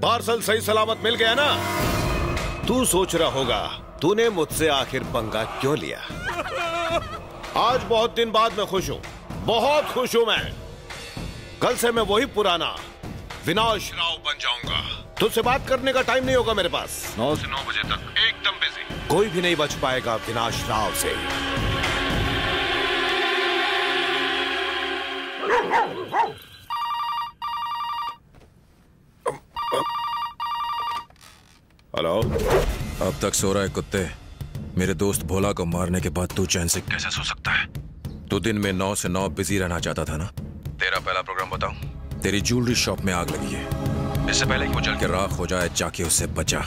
Parcel सही सलामत मिल गया ना? तू सोच रहा होगा तूने मुझसे आखिर पंगा क्यों लिया। आज बहुत दिन बाद मैं खुश हूं, बहुत खुश हूं मैं। कल से मैं वही पुराना विनाश राव बन जाऊंगा। तुझसे बात करने का टाइम नहीं होगा मेरे पास। 9 से 9 बजे तक एकदम बिजी। कोई भी नहीं बच पाएगा विनाश राव से। हेलो। अब तक सो रहा है कुत्ते। मेरे दोस्त भोला को मारने के बाद तू चैन से कैसे सो सकता है? तू दिन में 9 से 9 बिजी रहना चाहता था ना? तेरा पहला प्रोग्राम बताऊं? तेरी ज्वेलरी शॉप में आग लगी है। इससे पहले कि वो जल के राख हो जाए, जाके उससे बचा।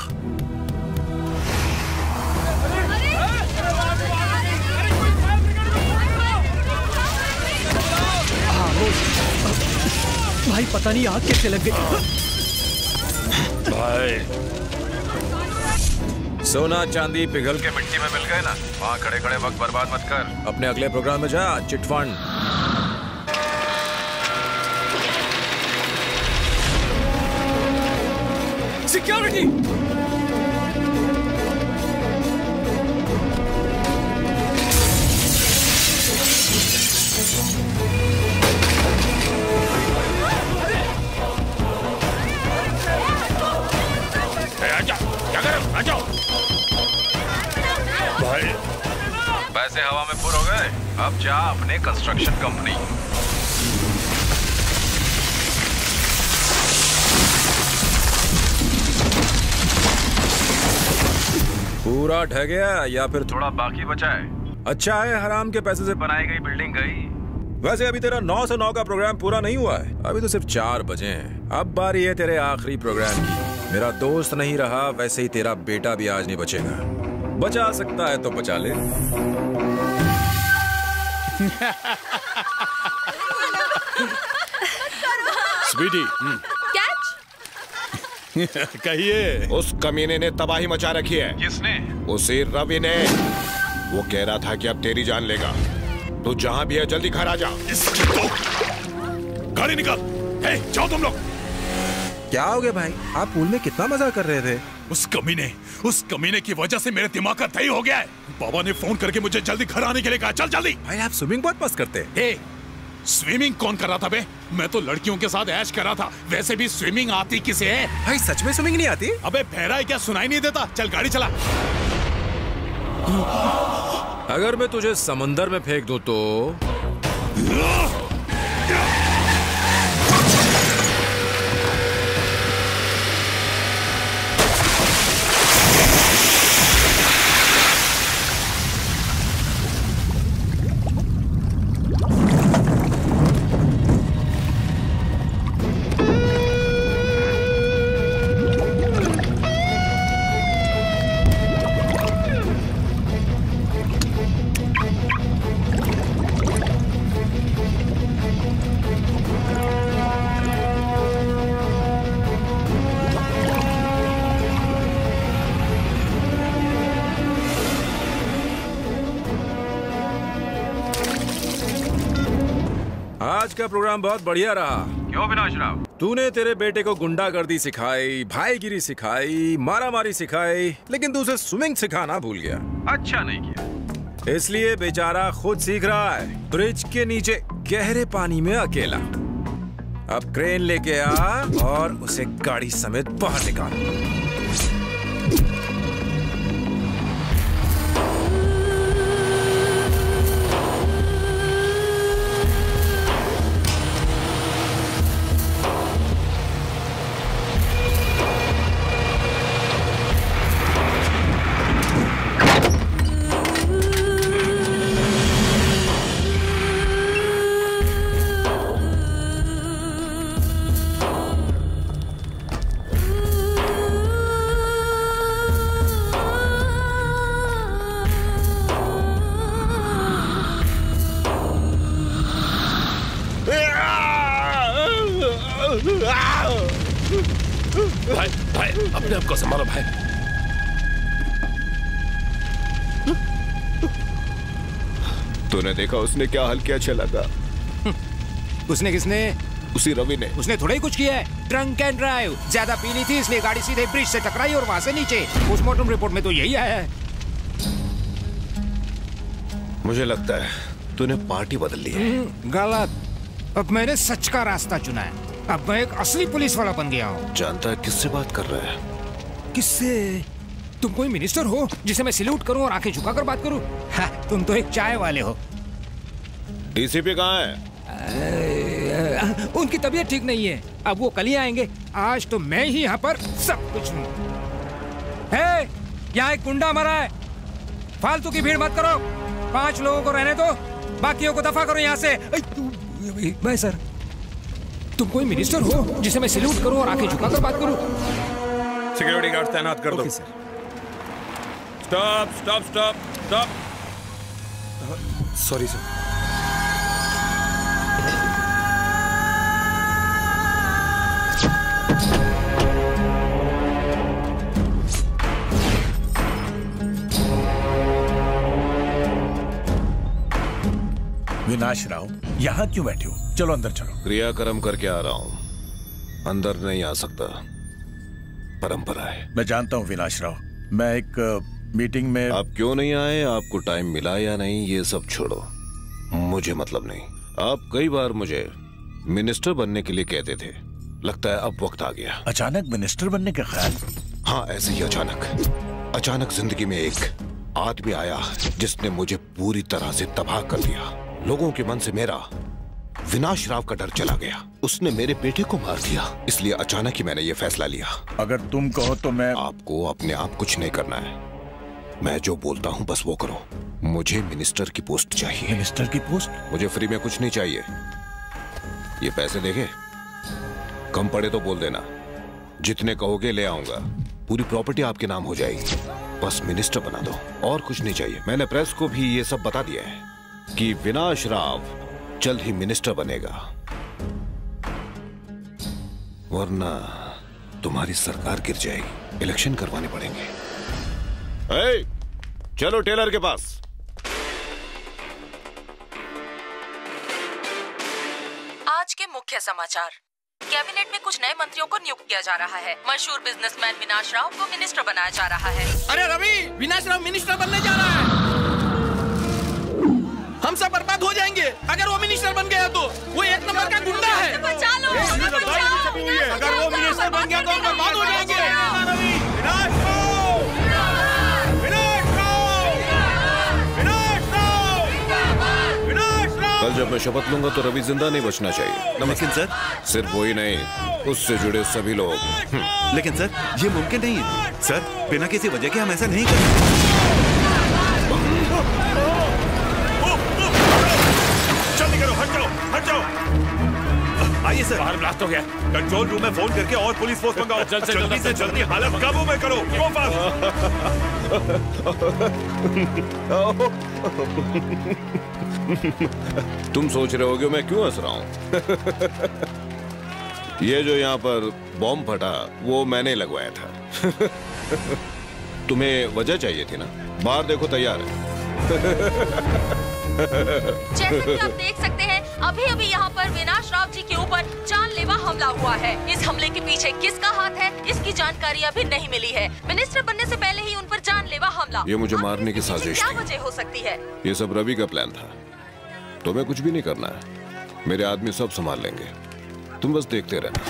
भाई पता नहीं आग कैसे लग गई। भाई सोना चांदी पिघल के मिट्टी में मिल गए ना, वहाँ खड़े खड़े वक्त बर्बाद मत कर। अपने अगले प्रोग्राम में जा। चिटफंड। सिक्योरिटी। आ जाओ। भाई पैसे हवा में फुर हो गए, अब जा अपने कंस्ट्रक्शन कंपनी। पूरा ढह गया या फिर थोड़ा बाकी बचा है? अच्छा है हराम के पैसे से बनाई गई बिल्डिंग गई। वैसे अभी तेरा 9 से 9 का प्रोग्राम पूरा नहीं हुआ है, अभी तो सिर्फ 4 बजे हैं। अब बारी है तेरे आखिरी प्रोग्राम की। मेरा दोस्त नहीं रहा, वैसे ही तेरा बेटा भी आज नहीं बचेगा। बचा सकता है तो बचा ले। स्वीटी। कैच। कहिए। उस कमीने ने तबाही मचा रखी है। किसने? उसी रवि ने। वो कह रहा था कि अब तेरी जान लेगा। तू जहां भी है जल्दी घर आ जा। गाड़ी निकाल। हे, जाओ तुम लोग। क्या हो गया भाई? आप पूल में कितना मजा कर रहे थे। उस कमीने की वजह से मेरे दिमाग का दही हो गया है। बाबा ने फोन करके मुझे जल्दी घर आने के लिए कहा। चल जल्दी। भाई आप स्विमिंग बहुत पसंद करते हैं। हे, स्विमिंग कौन कर रहा था बे? मैं तो लड़कियों के साथ ऐश कर रहा था। वैसे भी स्विमिंग आती किसे है? भाई सच में स्विमिंग नहीं आती? अबे बहरा है क्या? सुनाई नहीं देता? चल गाड़ी चला। अगर मैं तुझे समंदर में फेंक दूं तो? आज का प्रोग्राम बहुत बढ़िया रहा। क्यों विनाश राव? तूने तेरे बेटे को गुंडागर्दी सिखाई, भाईगिरी सिखाई, मारामारी सिखाई, लेकिन तू उसे स्विमिंग सिखाना भूल गया। अच्छा नहीं किया, इसलिए बेचारा खुद सीख रहा है ब्रिज के नीचे गहरे पानी में अकेला। अब क्रेन लेके आ और उसे गाड़ी समेत बाहर निकाल। भाई भाई अपने आप को संभालो भाई। तूने देखा उसने क्या हाल किया? चला था। उसने किसने? उसी रवि ने। उसने थोड़ा ही कुछ किया है। ड्रंक एंड ड्राइव, ज्यादा पीनी थी इसलिए गाड़ी सीधे ब्रिज से टकराई और वहां से नीचे। पोस्टमार्टम रिपोर्ट में तो यही आया है। मुझे लगता है तूने पार्टी बदल ली है। गलत। अब मैंने सच का रास्ता चुना है। अब मैं एक असली पुलिस वाला बन गया हूँ। जानता है किससे बात कर रहा है? किससे? तुम कोई मिनिस्टर हो जिसे मैं सैल्यूट करूं और आंखें झुकाकर बात करूं? तुम तो एक चाय वाले हो। डीसीपी कहाँ है? उनकी तबीयत ठीक नहीं है, अब वो कल ही आएंगे। आज तो मैं ही यहाँ पर सब कुछ हूँ। यहाँ एक गुंडा मरा है, फालतू की भीड़ मत करो। 5 लोगों को रहने दो, बाकियों को दफा करो यहाँ से। भाई सर, तुम कोई मिनिस्टर हो जिसे मैं सैल्यूट करूं और आंखें झुकाकर बात करूं? सिक्योरिटी गार्ड तैनात कर दो। Stop stop stop stop. Sorry sir. Vinash Rao, यहाँ क्यों बैठे हो? चलो अंदर चलो। क्रियाक्रम करके आ रहा हूँ, अंदर नहीं आ सकता, परंपरा है। मैं जानता हूँ विनाश राव, मैं एक मीटिंग में। आप क्यों नहीं आए, आपको टाइम मिला या नहीं, ये सब छोड़ो, मुझे मतलब नहीं। आप कई बार मुझे मिनिस्टर बनने के लिए कहते थे, लगता है अब वक्त आ गया। अचानक मिनिस्टर बनने का ख्याल? हाँ, ऐसे ही अचानक जिंदगी में एक आदमी आया जिसने मुझे पूरी तरह से तबाह कर दिया। लोगों के मन से मेरा विनाश राव का डर चला गया। उसने मेरे बेटे को मार दिया, इसलिए अचानक ही मैंने ये फैसला लिया। अगर तुम कहो तो मैं। आपको अपने आप कुछ नहीं करना है, मैं जो बोलता हूँ बस वो करो। मुझे मिनिस्टर की पोस्ट चाहिए। मिनिस्टर की पोस्ट? मुझे फ्री में कुछ नहीं चाहिए। ये पैसे देखे, कम पड़े तो बोल देना, जितने कहोगे ले आऊंगा। पूरी प्रॉपर्टी आपके नाम हो जाएगी, बस मिनिस्टर बना दो, और कुछ नहीं चाहिए। मैंने प्रेस को भी ये सब बता दिया है कि विनाश राव जल्द ही मिनिस्टर बनेगा, वरना तुम्हारी सरकार गिर जाएगी। इलेक्शन करवाने पड़ेंगे। चलो टेलर के पास। आज के मुख्य समाचार। कैबिनेट में कुछ नए मंत्रियों को नियुक्त किया जा रहा है। मशहूर बिजनेसमैन विनाश राव को मिनिस्टर बनाया जा रहा है। अरे रवि, विनाश राव मिनिस्टर बनने जा रहा है। हम सब बर्बाद हो जाएंगे अगर वो मिनिस्टर बन गया तो। वो एक नंबर का गुंडा है। बचा लो, अगर वो मिनिस्टर बन गया तो हम बर्बाद हो जाएंगे। कल जब मैं शपथ लूंगा तो रवि जिंदा नहीं बचना चाहिए। लेकिन सर, सिर्फ वही नहीं, उससे जुड़े सभी लोग। लेकिन सर, ये मुमकिन नहीं है। सर, बिना किसी वजह के हम ऐसा नहीं करेंगे। जल्दी करो, हट जाओ, हट जाओ। आइए सर। बाहर ब्लास्ट हो गया। कंट्रोल रूम में फोन करके और पुलिस फोर्स मंगाओ। जल्दी से जल्दी हालत काबू में करो। गो तुम सोच रहे होगे मैं क्यों हंस रहा हूं? ये जो यहाँ पर बॉम्ब फटा वो मैंने लगवाया था। तुम्हें वजह चाहिए थी ना? बाहर देखो, तैयार है। जैसा कि आप देख सकते हैं, अभी अभी यहाँ पर विनाश राव जी के ऊपर जानलेवा हमला हुआ है। इस हमले के पीछे किसका हाथ है, इसकी जानकारी अभी नहीं मिली है। मिनिस्टर बनने से पहले ही उन पर जानलेवा हमला। ये मुझे मारने की साजिश थी। क्या वजह हो सकती है? ये सब रवि का प्लान था। तुम्हें कुछ भी नहीं करना है, मेरे आदमी सब संभाल लेंगे, तुम बस देखते रहना।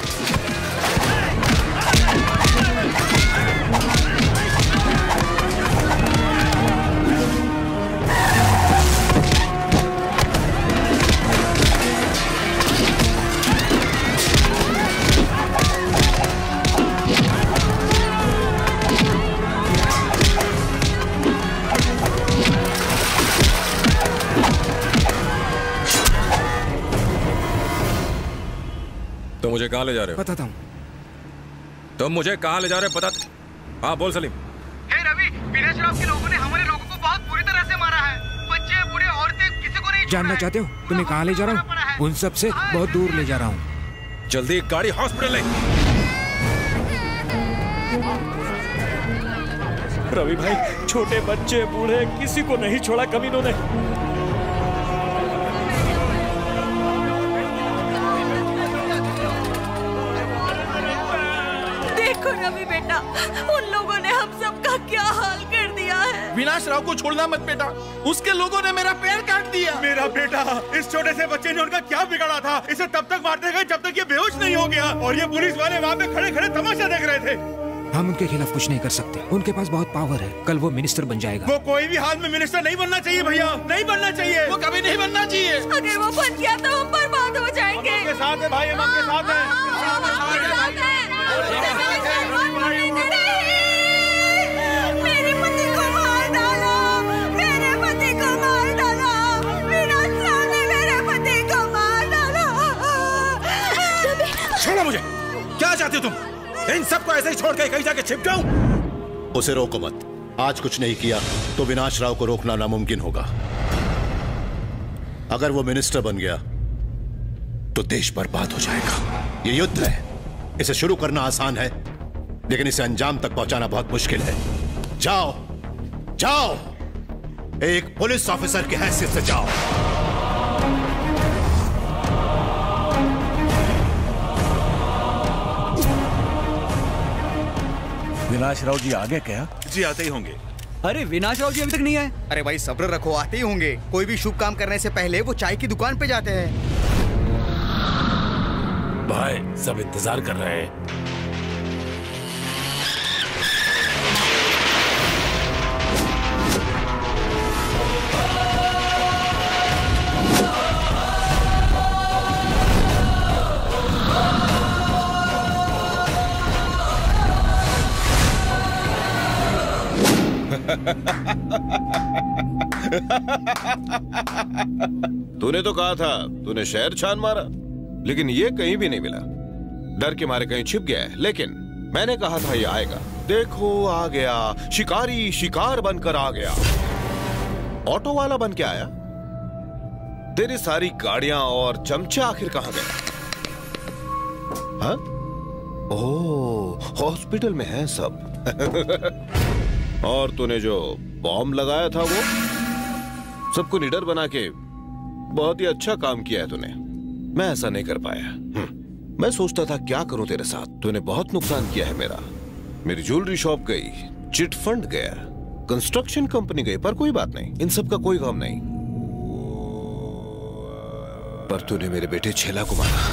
तो मुझे कहाँ ले जा रहे हो? बताता हूँ। तुम मुझे कहाँ ले जा रहे हो? बता। हाँ बोल सलीम। हे रवि, विनाश राव के लोगों ने हमारे लोगों को बहुत बुरी तरह से मारा है। बच्चे, बूढ़े, औरतें, किसी को नहीं। जानना चाहते हो तुम्हें कहाँ ले जा रहा हूँ? उन सब से बहुत दूर ले जा रहा हूँ। जल्दी एक गाड़ी हॉस्पिटल ले। रवि भाई, छोटे बच्चे, बूढ़े, किसी को नहीं छोड़ा कमीनों ने। रवि बेटा, उन लोगों ने हम सबका क्या हाल कर दिया है। विनाश राव को छोड़ना मत बेटा, उसके लोगों ने मेरा पैर काट दिया। मेरा बेटा, इस छोटे से बच्चे ने उनका क्या बिगाड़ा था? इसे तब तक मारते गए जब तक ये बेहोश नहीं हो गया, और ये पुलिस वाले वहाँ पे खड़े खड़े तमाशा देख रहे थे। हम उनके खिलाफ कुछ नहीं कर सकते, उनके पास बहुत पावर है। कल वो मिनिस्टर बन जाएगा। वो कोई भी हाल में मिनिस्टर नहीं बनना चाहिए भैया, नहीं बनना चाहिए। वो कभी नहीं बनना चाहिए। अगर वो बन गया तो हम बर्बाद हो जाएंगे। हम आपके साथ है भाई, हम आपके साथ हैं। मेरे पति को मार डालो, मेरे पति को मार डालो, विनाश राव ने मेरे पति को मार डालो। छोड़ो मुझे, क्या चाहते हो तुम? इन सबको ऐसे ही छोड़ के कहीं जाके छिप जाऊं? उसे रोको मत। आज कुछ नहीं किया तो विनाश राव को रोकना नामुमकिन होगा। अगर वो मिनिस्टर बन गया तो देश बर्बाद हो जाएगा। ये युद्ध है, इसे शुरू करना आसान है, लेकिन इसे अंजाम तक पहुंचाना बहुत मुश्किल है। जाओ जाओ, एक पुलिस ऑफिसर की हैसियत से जाओ। विनाश राव जी आ गए क्या? जी आते ही होंगे। अरे विनाश राव जी अभी तक नहीं आए। अरे भाई सब्र रखो, आते ही होंगे। कोई भी शुभ काम करने से पहले वो चाय की दुकान पे जाते हैं। भाई सब इंतजार कर रहे हैं। तूने तो कहा था तूने शहर छान मारा, लेकिन ये कहीं भी नहीं मिला। डर के मारे कहीं छिप गया है, लेकिन मैंने कहा था ये आएगा। देखो आ गया, शिकारी शिकार बनकर आ गया। ऑटो वाला बन के आया। तेरी सारी गाड़ियां और चमचे आखिर कहां गए? हाँ? ओह, हॉस्पिटल में है सब। और तूने जो बॉम्ब लगाया था वो सबको निडर बना के बहुत ही अच्छा काम किया है तूने। मैं ऐसा नहीं कर पाया। मैं सोचता था क्या करूं तेरे साथ। तूने बहुत नुकसान किया है मेरा। मेरी ज्वेलरी शॉप गई, चिट फंड गया, कंस्ट्रक्शन कंपनी गई, पर कोई बात नहीं, इन सब का कोई काम नहीं। पर तूने मेरे बेटे छेला को मारा,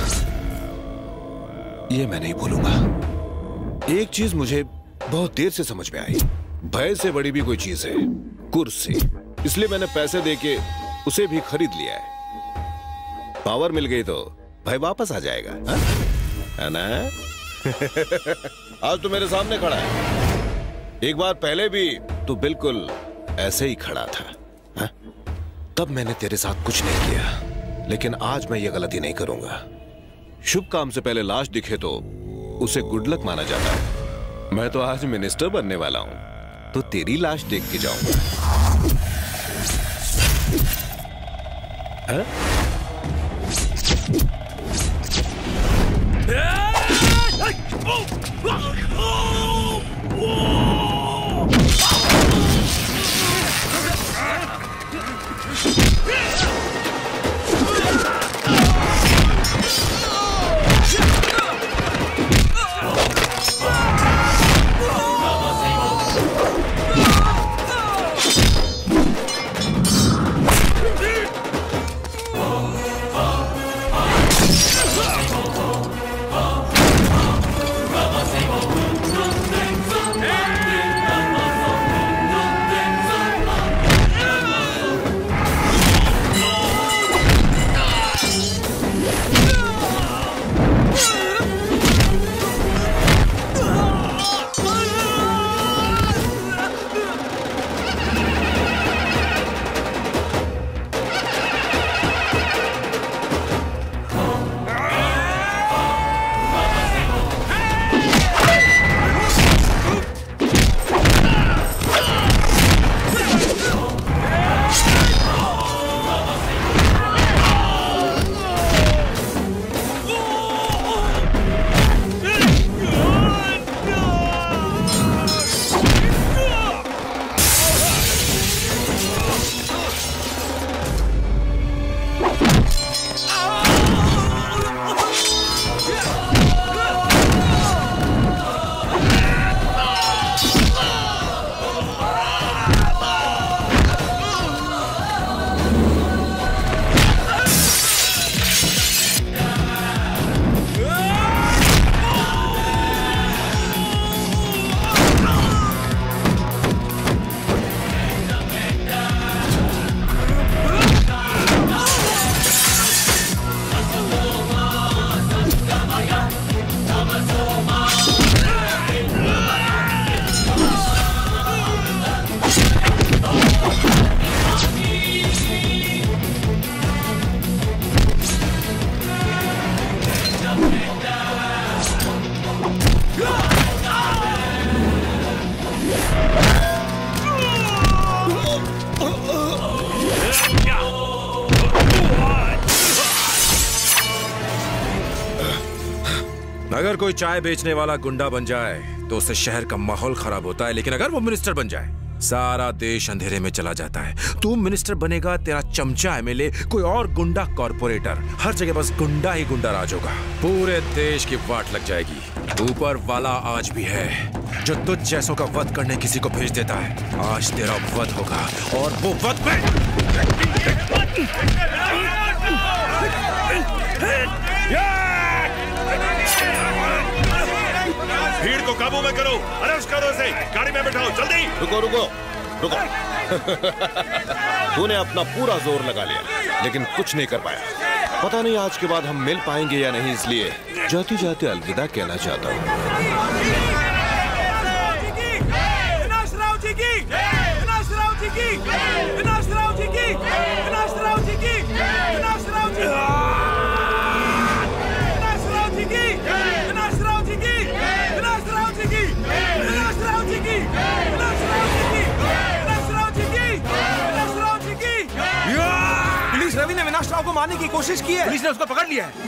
ये मैं नहीं भूलूंगा। एक चीज मुझे बहुत देर से समझ में आई, भय से बड़ी भी कोई चीज है कुर्सी। इसलिए मैंने पैसे देके उसे भी खरीद लिया है। पावर मिल गई तो भय वापस आ जाएगा, है ना? आज तो मेरे सामने खड़ा है। एक बार पहले भी तो बिल्कुल ऐसे ही खड़ा था, हा? तब मैंने तेरे साथ कुछ नहीं किया, लेकिन आज मैं ये गलती नहीं करूंगा। शुभ काम से पहले लाश दिखे तो उसे गुड लक माना जाता है। मैं तो आज मिनिस्टर बनने वाला हूं, तो तेरी लाश देख के जाऊंगा। अगर कोई चाय बेचने वाला गुंडा बन जाए तो उससे शहर का माहौल खराब होता है, लेकिन अगर वो मिनिस्टर बन जाए सारा देश अंधेरे में चला जाता है। तू मिनिस्टर बनेगा, तेरा चमचा एमएलए, कोई और गुंडा कॉर्पोरेटर, हर जगह बस गुंडा ही गुंडा राज होगा। पूरे देश की वाट लग जाएगी। ऊपर वाला आज भी है जो तुझ जैसों का वध करने किसी को भेज देता है। आज तेरा वध होगा और वो वध में भीड़ को काबू में करो, अरेस्ट करो इसे, गाड़ी में बैठाओ जल्दी। रुको रुको रुको। तूने अपना पूरा जोर लगा लिया लेकिन कुछ नहीं कर पाया। पता नहीं आज के बाद हम मिल पाएंगे या नहीं, इसलिए जाते जाते अलविदा कहना चाहता हूँ। रवि ने विनाश राव को मारने की कोशिश की है, पुलिस ने उसको पकड़ लिया है।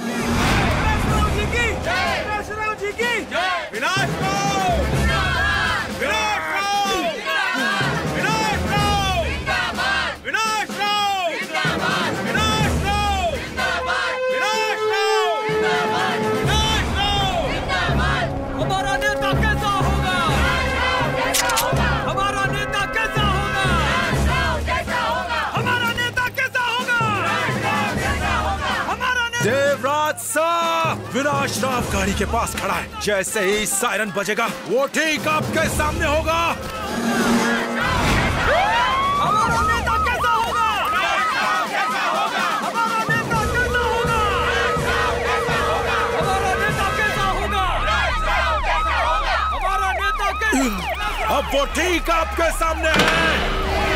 हमारा नेता कैसा होगा? हमारा नेता कैसा होगा? हमारा नेता कैसा होगा? हमारा नेता। देवराज साहब, विनाश राव गाड़ी के पास खड़ा है। जैसे ही सायरन बजेगा वो ठीक आपके सामने होगा। हमारा नेता कैसा होगा? हमारा नेता कैसा होगा? हमारा नेता कैसा होगा? हमारा नेता कैसा? अब वो ठीक आपके सामने है।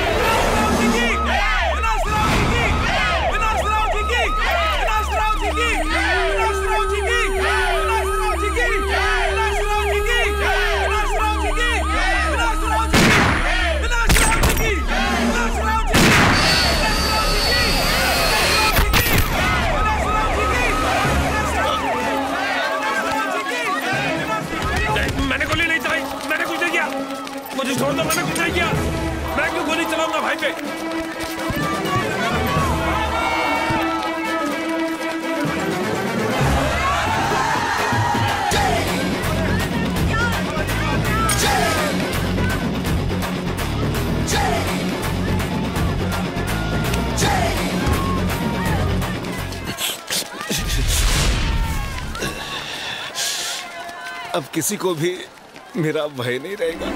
मैंने गोली नहीं चलाई, मैंने कुछ नहीं किया, मुझे छोड़ दो, मैंने कुछ नहीं किया। मैं क्यों गोली चलाऊंगा भाई पे? अब किसी को भी मेरा भय नहीं रहेगा।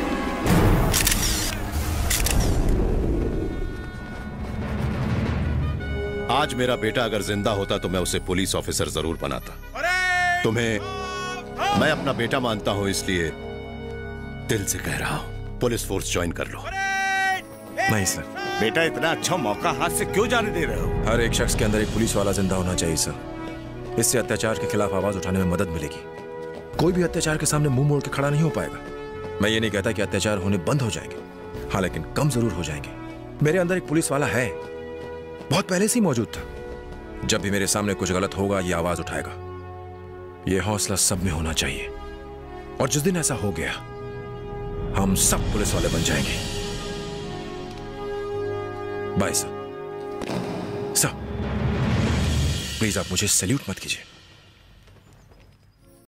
आज मेरा बेटा अगर जिंदा होता तो मैं उसे पुलिस ऑफिसर जरूर बनाता। तुम्हें मैं अपना बेटा मानता हूं, इसलिए दिल से कह रहा हूं पुलिस फोर्स ज्वाइन कर लो। नहीं सर। बेटा इतना अच्छा मौका हाथ से क्यों जाने दे रहे हो? हर एक शख्स के अंदर एक पुलिस वाला जिंदा होना चाहिए सर। इससे अत्याचार के खिलाफ आवाज उठाने में मदद मिलेगी। कोई भी अत्याचार के सामने मुंह मोड़ के खड़ा नहीं हो पाएगा। मैं ये नहीं कहता कि अत्याचार होने बंद हो जाएंगे, हाँ, लेकिन कम जरूर हो जाएंगे। मेरे अंदर एक पुलिस वाला है, बहुत पहले से ही मौजूद था। जब भी मेरे सामने कुछ गलत होगा ये आवाज उठाएगा। ये हौसला सब में होना चाहिए, और जिस दिन ऐसा हो गया हम सब पुलिस वाले बन जाएंगे। Bye sir. सर प्लीज आप मुझे सैल्यूट मत कीजिए।